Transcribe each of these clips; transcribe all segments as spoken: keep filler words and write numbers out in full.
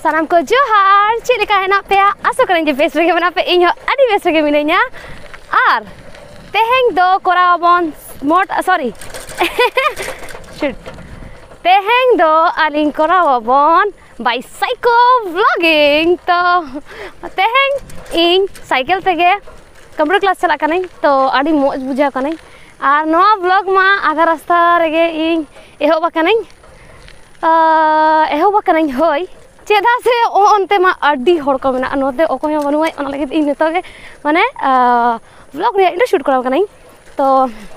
Salam ko johar, cik leka henak pe aso karen je best rege mena pe inyo adi best rege minenya. Ar teheng do korabon mot sorry. Shoot. Teheng do aling korabon bicycle vlogging to teheng ing cycle tege computer class chalak kanai to adi moj bujha kanai. Ar noa vlog ma adha rasta rege ing ehoba kanai. Uh, ehoba kanai hoi. चेदा से ओनते मा अड्डी हड़ को मेना नोते ओको हो बनुय ओना लगे इन नितो के माने व्लॉग रे इंडो शूट कराव कनाई तो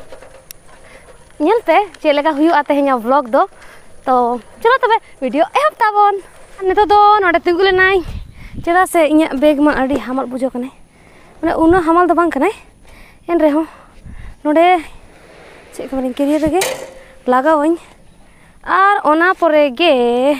नेलते चे लेका हुयु आते हे냐 व्लॉग दो तो चलो तबे वीडियो एहब ताबोन नितो दो नोडे तिगुले नाई चेदा से इnya बैग मा अड्डी हामल बुझो कने माने उनो हामल दो बांग कने एन रे हो नोडे चे कमरिन कैरियर रे लगावኝ आर ओना परे गे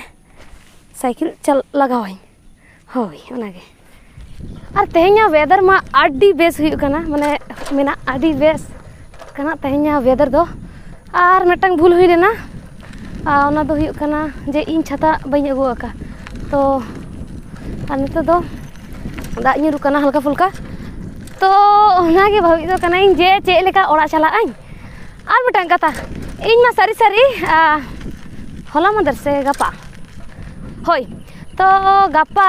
साइकिल चल लगावኝ होय ओनागे आर तेहेኛ वेदर मा आडी बेस हुयु कना माने मेना आडी बेस कना तेहेኛ वेदर दो आर मेटंग भूल हुई लेना आ ओना दो हुयु कना जे इन छाता बई अगु आका तो आर नितो दो दा ᱧᱩᱨᱩ कना हल्का फुल्का तो ओनागे भाबी दो कना इन जे चे लेका ओड़ा चला आइन आर मेटंग कथा इन मा सारी सारी होला मदर से गपा होय तो गपा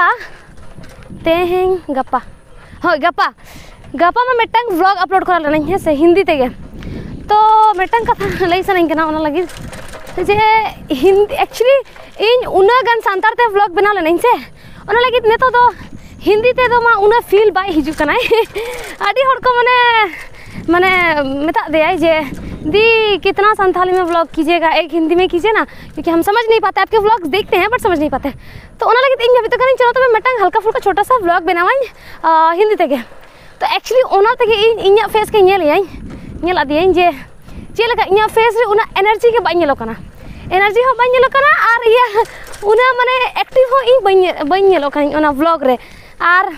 तेहें गपा होय गपा गपा में मेटंग व्लॉग अपलोड करा लेना है से हिंदी तेगे तो मेटंग कथा लई सनाई कना ओना लगी जे हिंदी एक्चुअली इन उना गन सांतार ते व्लॉग बना लेना से ओना लगी नेतो दो हिंदी ते दो मा उना फील बाय हिजु कना आडी हड़ को माने माने मेता दे आई जे दी कितना संथाली में व्लॉग कीजिएगा एक हिंदी में कीजिए ना क्योंकि हम समझ नहीं पाते आपके व्लॉग्स देखते हैं बट समझ नहीं पाते तो ओना लगे इन तो करें चलो तो मैं मेटंग हल्का फुल्का छोटा सा व्लॉग बनावाኝ हिंदी तेगे तो एक्चुअली ओना तेगे इन इnya फेस के ñel yañ ñel adiyañ je चे लगा इnya फेस रे उना एनर्जी के बाñ ñelo kana एनर्जी हो बाñ ñelo kana आर या उना माने एक्टिव हो इन बाñ बाñ ñelo kana ओना व्लॉग रे आर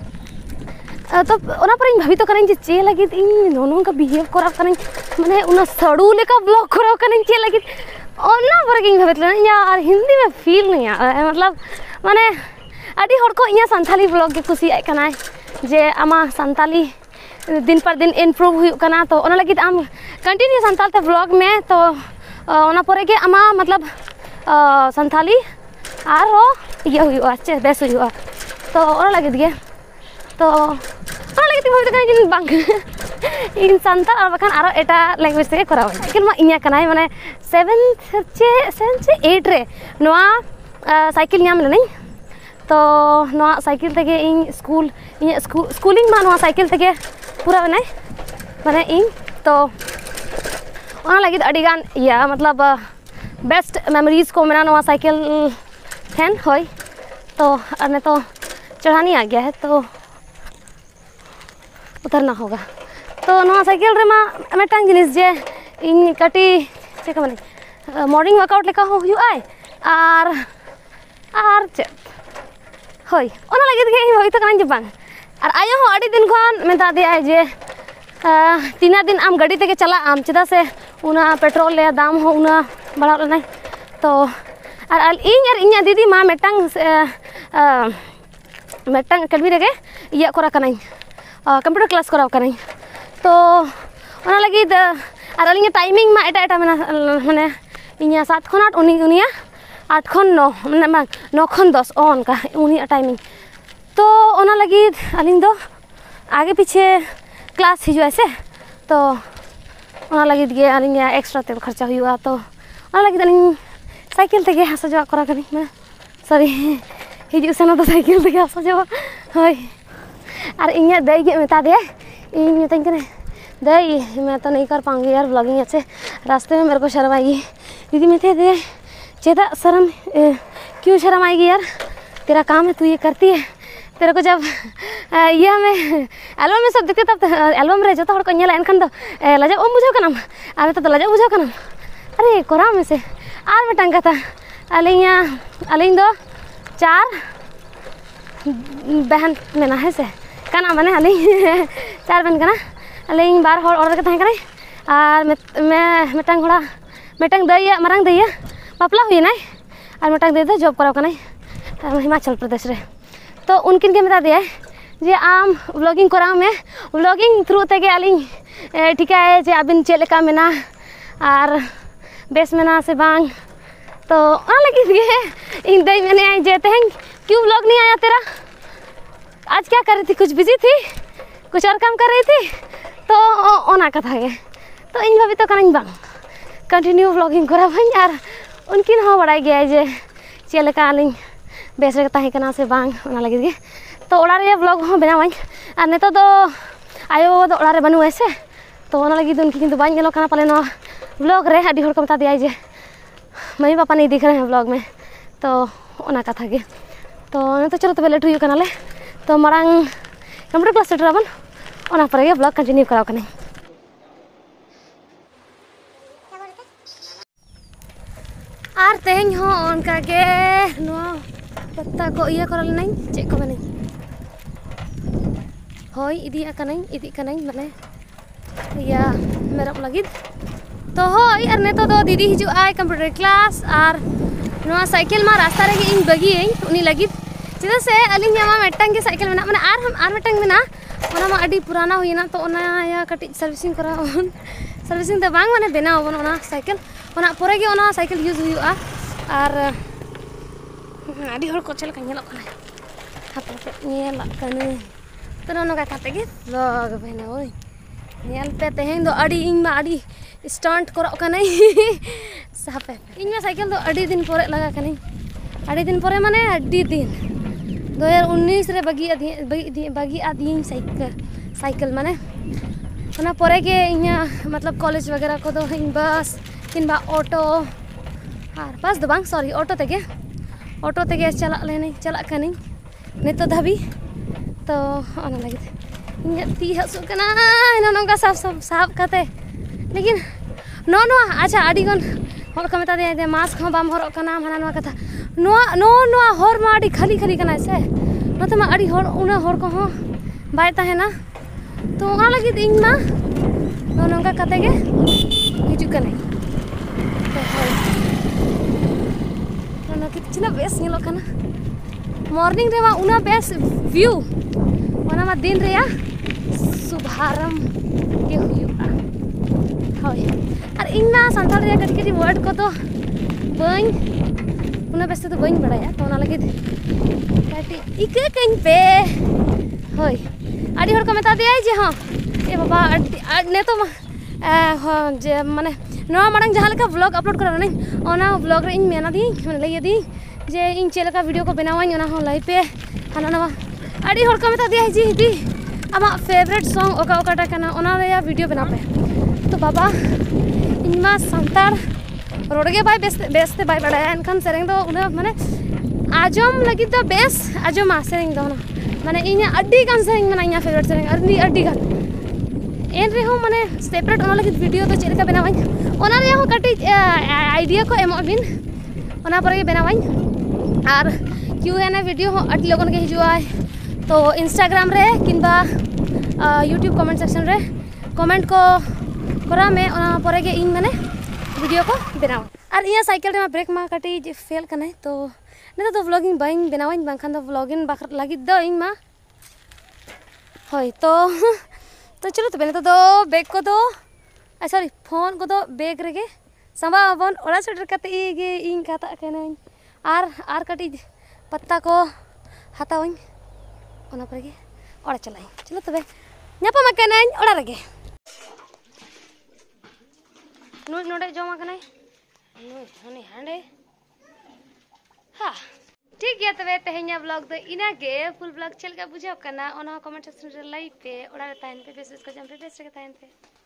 तो ओना पर इन भाभी तो करें जे चे लगी इन नोनो का बिहेव करा करें माने उना सड़ू लेका व्लॉग करा करें चे लगी ओना पर इन भाभी यार हिंदी में फील नहीं आ मतलब माने आडी हड़ को इया संथाली व्लॉग के खुशी आय कना जे आमा संथाली दिन पर दिन इम्प्रूव हुई कना तो ओना लगी आम कंटिन्यू संथाल ते व्लॉग में तो ओना परे के आमा मतलब संथाली आर हो ये हुई अच्छे बेस हुई तो ओना लगी दिए तो ओना लगी भाभी तो जिन बांग इन संताल और बखान आरो एटा लैंग्वेज ते कराव लेकिन मा इnya कनाय माने सेवेंथ चे सेवन से एट रे नोआ साइकिल ᱧᱟᱢ लेनी तो नोआ साइकिल तेगे इन स्कूल इन स्कूल स्कूलिंग मा नोआ साइकिल तेगे पूरा बनाय माने इन तो ओना लगी अडी गान या मतलब बेस्ट मेमोरीज को मेना नोआ साइकिल फैन होय तो अने तो चढ़ानी आ गया है तो उतरना होगा तो नोआ साइकिल रे मा मेटांग जिनिस जे इन कटी चेक माने मॉर्निंग वर्कआउट लेका हो हुई आय आर आर चे होय ओना लगे के होय तो कान जे बांग आर आयो हो अडी दिन खन मेता दे आय जे तीना दिन आम गाड़ी तेगे चला आम चेदा से उना पेट्रोल ले दाम हो उना बढ़ा लेना तो आर इन यार इnya दीदी मा मेटांग मेटांग अकेडमी रे इया करा कनाई कंप्यूटर क्लास कराव कनाई तो ओना लगी आर अलिंग टाइमिंग मा एटा एटा माने इnya सात खन आठ उनी उनिया आठ खन नौ माने नौ खन दस ऑन का उनी टाइमिंग तो ओना लगी अलिंग दो आगे पीछे क्लास हिजुआ से तो ओना लगी गे अलिंग एक्स्ट्रा ते खर्चा हुआ तो ओना लगी अलिंग साइकिल तेगे हसा जवा करा कनी मैं सॉरी हिजु सेना तो साइकिल तेगे हसा जवा होय आर इnya दई गे मेता दे इन मेताኝ कने दई मैं तो नहीं कर पाऊंगी यार व्लॉगिंग अच्छे रास्ते में मेरे को शर्म आएगी दीदी मैं दे चेदा शर्म क्यों शर्म आएगी यार तेरा काम है तू ये करती है तेरे को जब ये हमें एल्बम में सब दिखते तब एल्बम रे जो हड़ को ñela एनखान दो लजा ओम बुझाव कनाम आर तो लजा बुझाव कनाम अरे कोरा में से आर मेटांग कथा अलिंग अलिंग दो चार बहन मेना है से कना माने अलिंग चार बहन कना अलिंग बार हड़ ऑर्डर के तहे कने आर मैं मेटांग घोड़ा मेटांग दैया मारांग दैया बापला हुई नाय आर मेटांग दे दो जॉब कराव कनाय हिमाचल प्रदेश रे तो उनकिन के मता दिया जे आम व्लॉगिंग कराव में व्लॉगिंग थ्रू तेगे आलिंग ठिका है जे आबिन चेक लेका मेना और बेस मेना से बांग तो आ लगी गे इन दई मैंने जे तेहन क्यों व्लॉग नहीं आया तेरा आज क्या कर रही थी कुछ बिजी थी कुछ और काम कर रही थी तो ओना कथा गे तो इन भाभी तो कनाኝ बांग कंटिन्यू व्लॉगिंग करा भाई यार उनकिन हो बड़ा गया जे चेक लेका आलिंग बेस रे ताहे कना से बांग ओना लगी गे तो ओड़ा रे व्लॉग हो बनावाኝ और नेतो दो आयो दो ओड़ा रे बनु ऐसे तो ओना लगी उनकी किंतु बाñ गेलो कना पाले नो व्लॉग रे अडी होड़ को बता दिया जे मम्मी पापा नहीं दिख रहे हैं व्लॉग में तो ओना कथा गे तो नेतो चलो तबे लेट हुई कना ले तो मारांग कंप्यूटर क्लास सेटर बन ओना पर गे व्लॉग कंटिन्यू कराव कने आर तेहन हो उनका के नो पत्ता को इया करल नहीं चेक को नहीं होय इदी अकनाኝ इदी कनाኝ माने या मेरम लगिद तो होय और नेतो दो दीदी हिजु आय कंप्यूटर क्लास और नो साइकिल मा रास्ता रे इन बगी उनी लगिद चिदा से अलिंग मा मेटंग के साइकिल मेना माने आर हम आर मेटंग मेना ओना मा अडी पुराना हुइना तो ओना या कटी सर्विसिंग करा ओन सर्विसिंग तो बांग माने बेना ओन ओना साइकिल ओना पोरे गे ओना साइकिल यूज हुआ और अडी हर को चल का नेलो कना हाथ नेला कने तो नोनो का काते गे व्लॉग बना ओय नेल पे तेहन दो अडी इन मा अडी स्टंट करो कने सापे इन मा साइकिल दो अडी दिन पोरे लगा कने अडी दिन पोरे माने अडी दिन दो हज़ार उन्नीस रे बगी बगी बगी आदि साइकिल साइकिल माने ओना पोरे के इया मतलब कॉलेज वगैरह को दो इन बस किनबा ऑटो और बस दो बांग सॉरी ऑटो तेगे ऑटो तेगे चला लेने चला कने नेतो धाबी तो ओना लगे इन ती हसु कना नो का साफ साफ साफ कते लेकिन नो नो अच्छा आडिगन हर को मता दे मास्क हो बाम हरो कना माना नो कथा नो नो नो हर मा आडी खाली खाली कना से नते मा आडी हर उना हर को हो बाय ताहेना तो ओना लगे इन मा नो नो का कते गे हिजु कने तो नो नो कितना बेस नेलो कना मॉर्निंग रे मा उना बेस व्यू ओना मा दिन रे या शुभारंभ के हुआ होय और इना संताल रे कटी कटी वर्ड को तो बई उना बेस तो बई बड़ाया तो ओना लगे कटी इके कइन पे होय आडी हर को मता दिया जे हां ए बाबा ने तो हां जे माने नो माडंग जहां लेका व्लॉग अपलोड करा नहीं ओना व्लॉग रे इन मेना दी लई दी जे इन चेलका वीडियो को बनावाኝ ओना हो लाई पे हाना नवा आडी हर को मता दिया जी दी आमा फेवरेट सॉन्ग ओका ओकाटा कना ओना रे वीडियो बना पे तो बाबा इनमा संतार रोडगे बाय बेस बेसते बाय बड़ाया एनखान सेरेंग दो उना माने आजम लगी तो बेस आजम आ सेरेंग दो ना माने इना अड्डी गान सेरेंग माने इना फेवरेट सेरेंग अड्डी अड्डी गान एन रे हो माने सेपरेट ओना लगी वीडियो तो चेलका बनावाኝ ओना रे हो कटी आइडिया को एमो बिन ओना पर बनावाኝ और क्यू एन ए वीडियो हो अड्डी लोगन के हिजुआ तो इंस्टाग्राम रे किंबा यूट्यूब कमेंट सेक्शन रे कमेंट को करा में ओना परे गे इन माने वीडियो को बनाव और इया साइकिल रे ब्रेक मा कटी जे फेल कने तो ने तो व्लॉगिंग बाइन बनावाኝ बांखान तो व्लॉगिंग बाखर लगी दो इन मा होय तो तो चलो तो बेने तो बैग को दो सॉरी फोन को दो बैग रे गे संबा बन ओड़ा सेटर कते गे इन काता कने आर आर कटी पत्ता को हातावኝ ओना पर गे ओड़ा चलाई चलो तबे ᱧᱟᱯᱟᱢ ᱟᱠᱟᱱᱟᱹᱧ ᱚᱲᱟᱜ ᱨᱮᱜᱮ ᱱᱩᱭ ᱱᱚᱰᱮ ᱡᱚᱢ ᱟᱠᱟᱱᱟᱭ ᱱᱩᱭ ᱦᱟᱱᱤ ᱦᱟᱸᱰᱮ ᱦᱟ ठीक है तबे तेहेᱧᱟ ब्लॉग दो इना गे फुल ब्लॉग चल का बुझाव कना ओना कमेंट सेक्शन रे लाई पे ओड़ा रे ताइन पे बेस बेस को जम पे बेस रे ताइन पे।